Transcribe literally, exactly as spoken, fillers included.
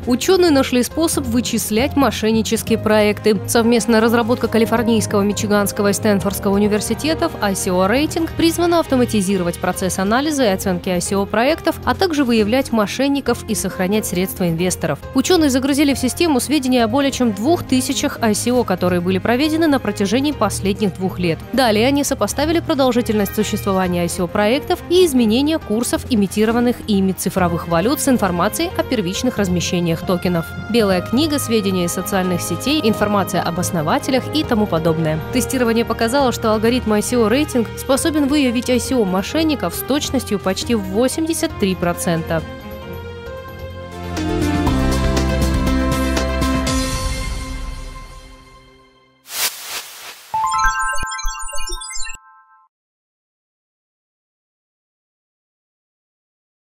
Ученые нашли способ вычислять мошеннические проекты. Совместная разработка Калифорнийского, Мичиганского и Стэнфордского университетов ай си о-рейтинг призвана автоматизировать процесс анализа и оценки ай си о-проектов, а также выявлять мошенников и сохранять средства инвесторов. Ученые загрузили в систему сведения о более чем двух тысячах ай си о, которые были проведены на протяжении последних двух лет. Далее они сопоставили продолжительность существования ай си о-проектов и изменения курсов имитированных ими цифровых валют с информацией о первичных размещениях токенов. Белая книга, сведения из социальных сетей, информация об основателях и тому подобное. Тестирование показало, что алгоритм ай си о-рейтинг способен выявить ай си о мошенников с точностью почти в восемьдесят три процента.